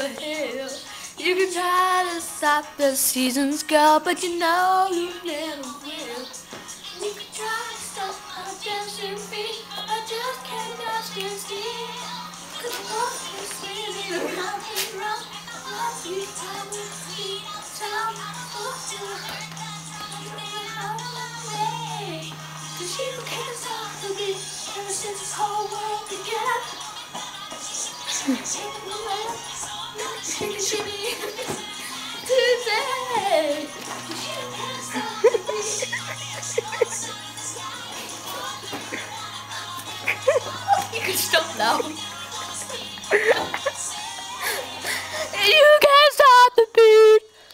hell. You can try to stop the seasons, girl, but you know you never will. You can try to stop my dancing feet, I just cannot stand still. 'Cause the world is spinning around and round. Love you, time will keep time. Oh, way. 'Cause you can't stop the beat ever since this whole world began.